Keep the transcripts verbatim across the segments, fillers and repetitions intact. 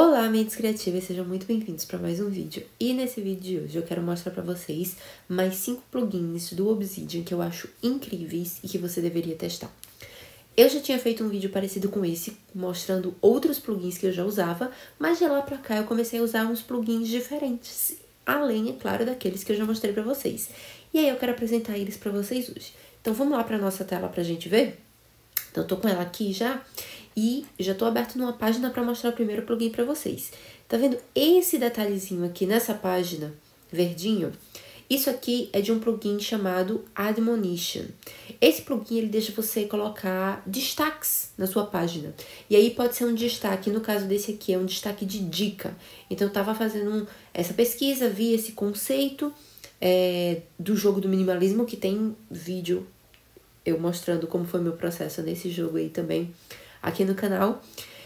Olá, mentes criativas, sejam muito bem-vindos para mais um vídeo. E nesse vídeo de hoje eu quero mostrar para vocês mais cinco plugins do Obsidian que eu acho incríveis e que você deveria testar. Eu já tinha feito um vídeo parecido com esse, mostrando outros plugins que eu já usava, mas de lá pra cá eu comecei a usar uns plugins diferentes, além, é claro, daqueles que eu já mostrei para vocês. E aí eu quero apresentar eles para vocês hoje. Então vamos lá para nossa tela pra gente ver? Então eu tô com ela aqui já. E já tô aberto numa página para mostrar o primeiro plugin para vocês. Tá vendo esse detalhezinho aqui nessa página, verdinho? Isso aqui é de um plugin chamado Admonition. Esse plugin, ele deixa você colocar destaques na sua página. E aí pode ser um destaque, no caso desse aqui, é um destaque de dica. Então eu tava fazendo um, essa pesquisa, vi esse conceito é, do jogo do minimalismo, que tem vídeo eu mostrando como foi meu processo nesse jogo aí também, aqui no canal.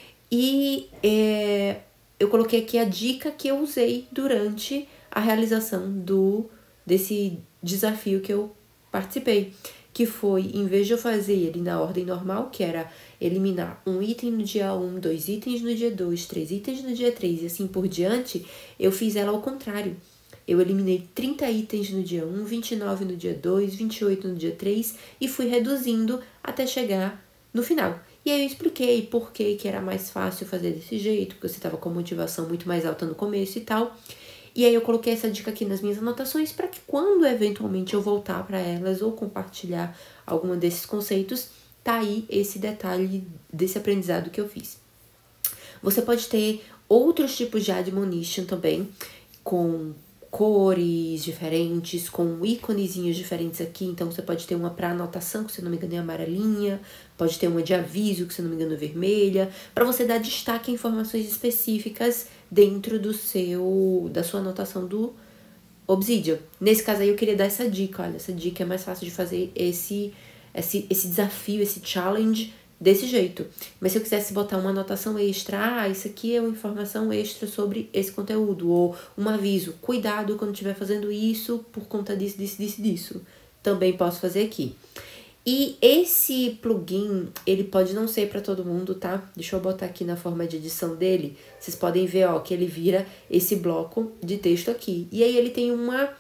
E é, eu coloquei aqui a dica que eu usei durante a realização do, desse desafio que eu participei. Que foi, em vez de eu fazer ele na ordem normal, que era eliminar um item no dia um, dois itens no dia dois, três itens no dia três e assim por diante, eu fiz ela ao contrário. Eu eliminei trinta itens no dia um, vinte e nove no dia dois, vinte e oito no dia três e fui reduzindo até chegar no final. E aí eu expliquei por que que era mais fácil fazer desse jeito, porque você estava com a motivação muito mais alta no começo e tal. E aí eu coloquei essa dica aqui nas minhas anotações para que quando eventualmente eu voltar para elas ou compartilhar algum desses conceitos, tá aí esse detalhe desse aprendizado que eu fiz. Você pode ter outros tipos de admonition também, com cores diferentes, com íconezinhos diferentes aqui. Então você pode ter uma para anotação, que se não me engano é amarelinha, pode ter uma de aviso, que se não me engano é vermelha, para você dar destaque a informações específicas dentro do seu da sua anotação do Obsidian. Nesse caso aí eu queria dar essa dica, olha, essa dica é mais fácil de fazer esse esse esse desafio, esse challenge desse jeito. Mas se eu quisesse botar uma anotação extra, ah, isso aqui é uma informação extra sobre esse conteúdo, ou um aviso, cuidado quando estiver fazendo isso por conta disso, disso, disso, disso. Também posso fazer aqui. E esse plugin, ele pode não ser para todo mundo, tá? Deixa eu botar aqui na forma de edição dele. Vocês podem ver, ó, que ele vira esse bloco de texto aqui. E aí ele tem uma,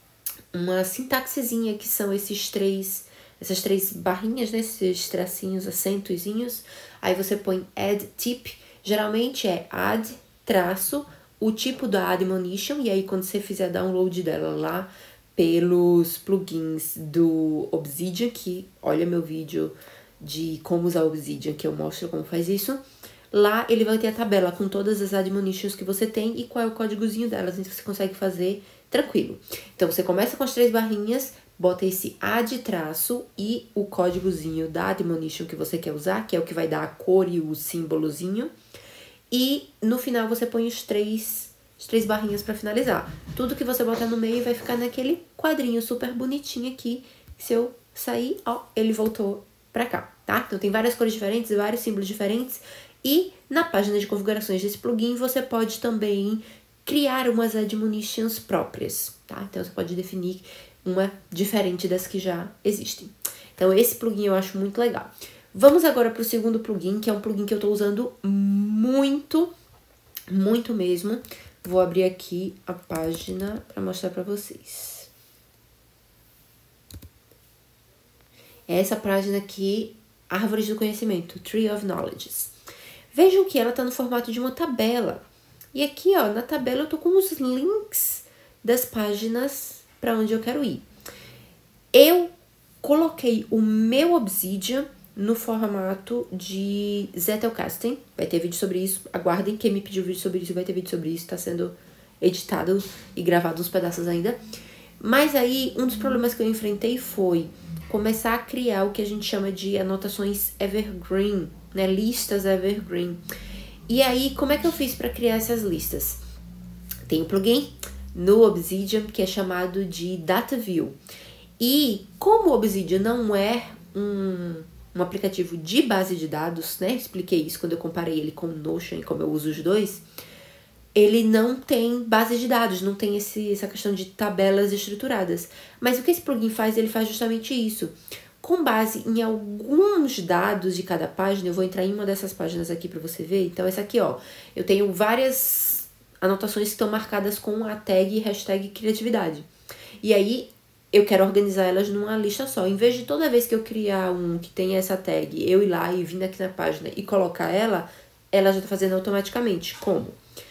uma sintaxezinha, que são esses três... essas três barrinhas, né, esses tracinhos, acentozinhos. Aí você põe add tip, geralmente é add, traço, o tipo da admonition, e aí quando você fizer download dela lá pelos plugins do Obsidian, que olha meu vídeo de como usar o Obsidian, que eu mostro como faz isso, lá ele vai ter a tabela com todas as admonitions que você tem e qual é o códigozinho delas, então você consegue fazer tranquilo. Então você começa com as três barrinhas, bota esse add traço e o códigozinho da admonition que você quer usar, que é o que vai dar a cor e o símbolozinho. E no final você põe os três, as três barrinhas para finalizar. Tudo que você botar no meio vai ficar naquele quadrinho super bonitinho aqui. Se eu sair, ó, ele voltou pra cá, tá? Então tem várias cores diferentes, vários símbolos diferentes. E na página de configurações desse plugin você pode também criar umas admonitions próprias, tá? Então você pode definir uma diferente das que já existem. Então esse plugin eu acho muito legal. Vamos agora para o segundo plugin, que é um plugin que eu estou usando muito, muito mesmo. Vou abrir aqui a página para mostrar para vocês. É essa página aqui, Árvores do Conhecimento, Tree of Knowledge. Vejam que ela está no formato de uma tabela. E aqui, ó, na tabela eu tô com os links das páginas para onde eu quero ir. Eu coloquei o meu Obsidian no formato de Zettelkasten. Vai ter vídeo sobre isso. Aguardem, quem me pediu vídeo sobre isso vai ter vídeo sobre isso. Tá sendo editado e gravado uns pedaços ainda. Mas aí, um dos problemas que eu enfrentei foi começar a criar o que a gente chama de anotações evergreen, né? Listas evergreen. E aí, como é que eu fiz para criar essas listas? Tem um plugin no Obsidian que é chamado de Data View. E como o Obsidian não é um, um aplicativo de base de dados, né? Expliquei isso quando eu comparei ele com o Notion e como eu uso os dois. Ele não tem base de dados, não tem esse, essa questão de tabelas estruturadas. Mas o que esse plugin faz, ele faz justamente isso. com base em alguns dados de cada página, eu vou entrar em uma dessas páginas aqui para você ver. Então, essa aqui, ó, eu tenho várias anotações que estão marcadas com a tag e hashtag criatividade. E aí, eu quero organizar elas numa lista só. Em vez de toda vez que eu criar um que tenha essa tag, eu ir lá e vir aqui na página e colocar ela, ela já tá fazendo automaticamente. Como?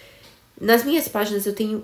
Nas minhas páginas eu tenho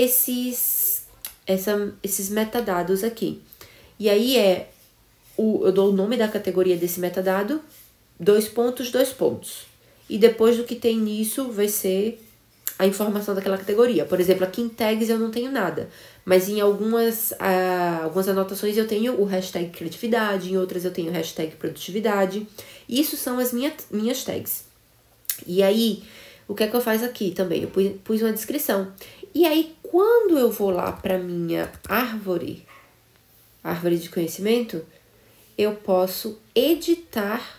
esses, essa, esses metadados aqui. E aí é, o, eu dou o nome da categoria desse metadado, dois pontos, dois pontos. E depois do que tem nisso vai ser a informação daquela categoria. Por exemplo, aqui em tags eu não tenho nada, mas em algumas, uh, algumas anotações eu tenho o hashtag criatividade, em outras eu tenho o hashtag produtividade. Isso são as minha, minhas tags. E aí, o que é que eu faço aqui também? Eu pus, pus uma descrição. E aí, quando eu vou lá para minha árvore, árvore de conhecimento, eu posso editar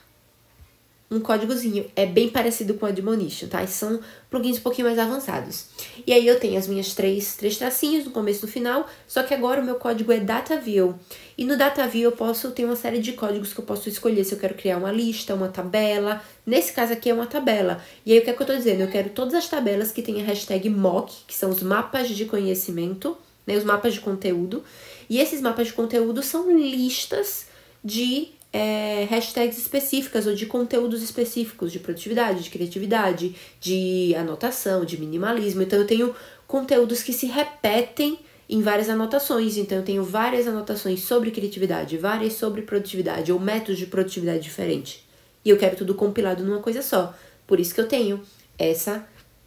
um códigozinho. É bem parecido com o Admonition, tá? São plugins um pouquinho mais avançados. E aí eu tenho as minhas três, três tracinhos no começo e no final, só que agora o meu código é DataView. E no DataView eu posso ter uma série de códigos que eu posso escolher se eu quero criar uma lista, uma tabela. Nesse caso aqui é uma tabela. E aí o que é que eu tô dizendo? Eu quero todas as tabelas que tenham a hashtag mock, que são os mapas de conhecimento, né? Os mapas de conteúdo. E esses mapas de conteúdo são listas de É, hashtags específicas ou de conteúdos específicos de produtividade, de criatividade, de anotação, de minimalismo. Então eu tenho conteúdos que se repetem em várias anotações. Então eu tenho várias anotações sobre criatividade, várias sobre produtividade ou métodos de produtividade diferentes. E eu quero tudo compilado numa coisa só. Por isso que eu tenho essa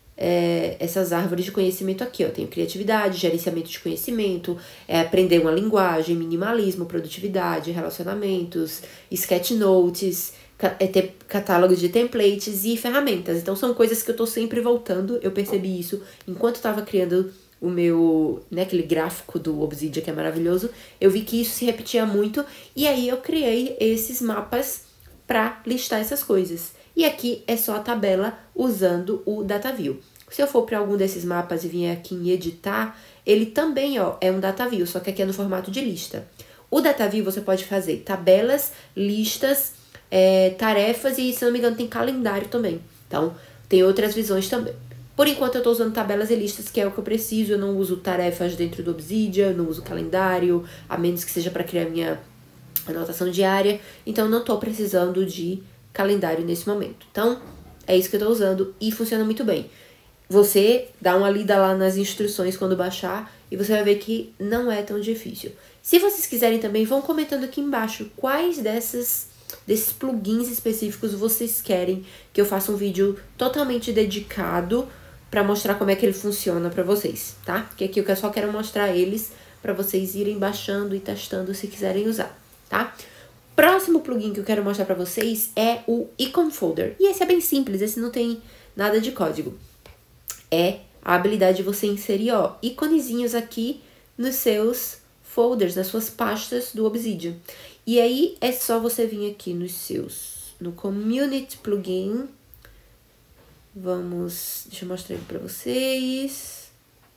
É, essas árvores de conhecimento aqui, ó. Tenho criatividade, gerenciamento de conhecimento, é, aprender uma linguagem, minimalismo, produtividade, relacionamentos, sketchnotes, é, ter catálogo de templates e ferramentas. Então são coisas que eu tô sempre voltando. Eu percebi isso enquanto eu tava criando o meu, né, aquele gráfico do Obsidian que é maravilhoso. Eu vi que isso se repetia muito e aí eu criei esses mapas para listar essas coisas. E aqui é só a tabela usando o DataView. Se eu for para algum desses mapas e vier aqui em editar, ele também, ó, é um DataView, só que aqui é no formato de lista. O DataView você pode fazer tabelas, listas, é, tarefas e, se não me engano, tem calendário também. Então, tem outras visões também. Por enquanto, eu estou usando tabelas e listas, que é o que eu preciso. Eu não uso tarefas dentro do Obsidian, não uso calendário, a menos que seja para criar minha anotação diária. Então, eu não estou precisando de calendário nesse momento. Então, é isso que eu tô usando e funciona muito bem. Você dá uma lida lá nas instruções quando baixar e você vai ver que não é tão difícil. Se vocês quiserem também, vão comentando aqui embaixo quais dessas, desses plugins específicos vocês querem que eu faça um vídeo totalmente dedicado para mostrar como é que ele funciona para vocês, tá? Porque aqui eu só quero mostrar eles para vocês irem baixando e testando se quiserem usar, tá? Próximo plugin que eu quero mostrar pra vocês é o Icon Folder. E esse é bem simples, esse não tem nada de código. É a habilidade de você inserir, ó, iconezinhos aqui nos seus folders, nas suas pastas do Obsidian. E aí é só você vir aqui nos seus, no Community Plugin. Vamos, deixa eu mostrar ele pra vocês.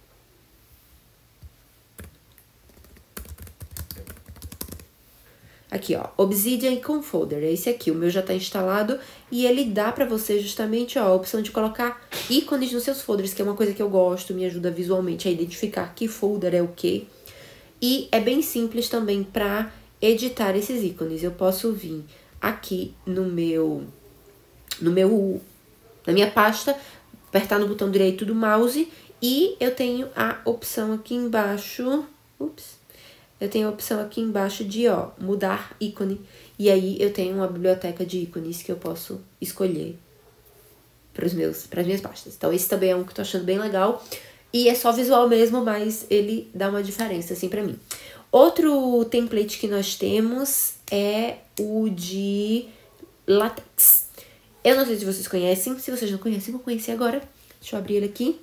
Aqui, ó, Obsidian Icon Folder, é esse aqui, o meu já tá instalado e ele dá pra você justamente, ó, a opção de colocar ícones nos seus folders, que é uma coisa que eu gosto, me ajuda visualmente a identificar que folder é o quê. E é bem simples também pra editar esses ícones. Eu posso vir aqui no meu, no meu, na minha pasta, apertar no botão direito do mouse e eu tenho a opção aqui embaixo, ups, eu tenho a opção aqui embaixo de, ó, mudar ícone. E aí eu tenho uma biblioteca de ícones que eu posso escolher para os meus, para as minhas pastas. Então esse também é um que eu tô achando bem legal. E é só visual mesmo, mas ele dá uma diferença, assim, pra mim. Outro template que nós temos é o de LaTeX. Eu não sei se vocês conhecem. Se vocês não conhecem, vou conhecer agora. Deixa eu abrir ele aqui.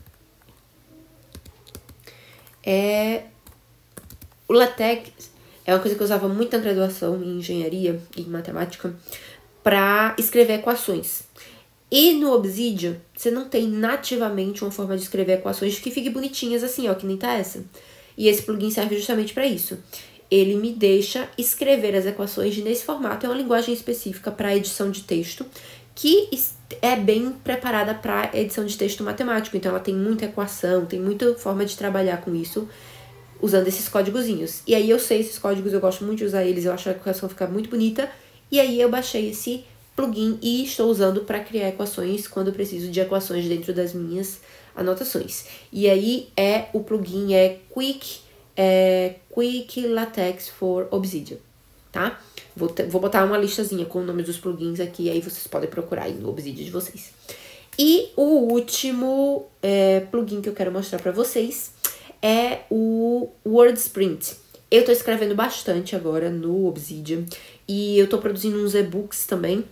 É... O LaTeX é uma coisa que eu usava muito na graduação em engenharia e em matemática para escrever equações. E no Obsidian, você não tem nativamente uma forma de escrever equações que fiquem bonitinhas assim, ó, que nem tá essa. E esse plugin serve justamente para isso. ele me deixa escrever as equações nesse formato. É uma linguagem específica para edição de texto, que é bem preparada para edição de texto matemático. Então, ela tem muita equação, tem muita forma de trabalhar com isso, usando esses códigozinhos. E aí, eu sei esses códigos, eu gosto muito de usar eles, eu acho a equação ficar muito bonita. E aí, eu baixei esse plugin e estou usando para criar equações quando eu preciso de equações dentro das minhas anotações. E aí, é o plugin é Quick, é, Quick LaTeX for Obsidian, tá? Vou, te, vou botar uma listazinha com o nome dos plugins aqui, aí vocês podem procurar aí no Obsidian de vocês. E o último é, plugin que eu quero mostrar pra vocês é o WordSprint. Eu tô escrevendo bastante agora no Obsidian e eu tô produzindo uns e-books também.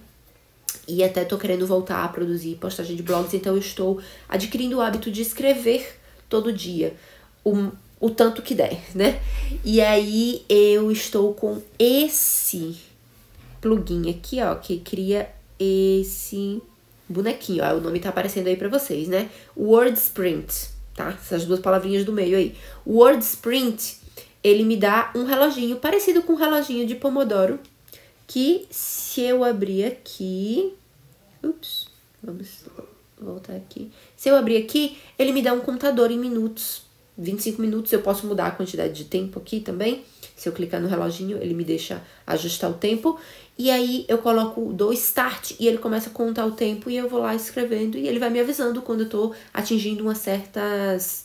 E até tô querendo voltar a produzir postagem de blogs, então eu estou adquirindo o hábito de escrever todo dia. O o tanto que der, né? E aí eu estou com esse plugin aqui, ó, que cria esse bonequinho, ó, o nome tá aparecendo aí pra vocês, né? WordSprint, tá? Essas duas palavrinhas do meio aí. O WordSprint, ele me dá um reloginho parecido com um reloginho de Pomodoro, que se eu abrir aqui... Ups, vamos voltar aqui. Se eu abrir aqui, ele me dá um contador em minutos. vinte e cinco minutos, eu posso mudar a quantidade de tempo aqui também. Se eu clicar no reloginho, ele me deixa ajustar o tempo. E aí, eu coloco do start e ele começa a contar o tempo e eu vou lá escrevendo. E ele vai me avisando quando eu tô atingindo umas certas...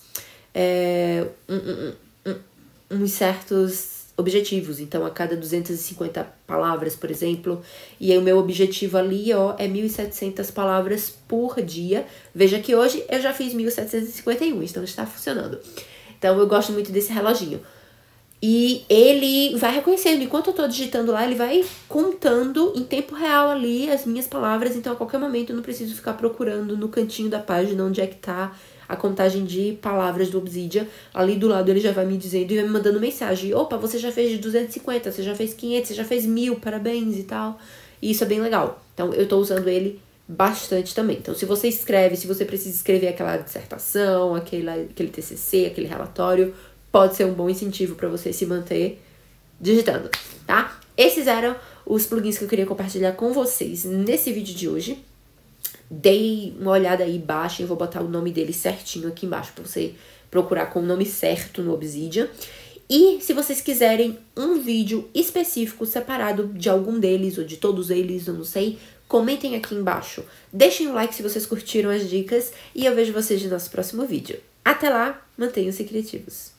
É, um, um, um, uns certos objetivos. Então, a cada duzentas e cinquenta palavras, por exemplo. E aí, o meu objetivo ali, ó, é mil e setecentas palavras por dia. Veja que hoje eu já fiz mil setecentos e cinquenta e um, então está funcionando. Então, eu gosto muito desse reloginho. E ele vai reconhecendo, enquanto eu tô digitando lá, ele vai contando em tempo real ali as minhas palavras. Então, a qualquer momento, eu não preciso ficar procurando no cantinho da página onde é que tá a contagem de palavras do Obsidian. Ali do lado ele já vai me dizendo e vai me mandando mensagem. Opa, você já fez de duzentos e cinquenta, você já fez quinhentos, você já fez mil, parabéns e tal. E isso é bem legal. Então, eu tô usando ele bastante também. Então, se você escreve, se você precisa escrever aquela dissertação, aquele, aquele T C C, aquele relatório, pode ser um bom incentivo para você se manter digitando, tá? Esses eram os plugins que eu queria compartilhar com vocês nesse vídeo de hoje. Dei uma olhada aí, baixem, eu vou botar o nome dele certinho aqui embaixo para você procurar com o nome certo no Obsidian. E se vocês quiserem um vídeo específico separado de algum deles ou de todos eles, eu não sei, comentem aqui embaixo. Deixem um like se vocês curtiram as dicas e eu vejo vocês no nosso próximo vídeo. Até lá, mantenham-se criativos.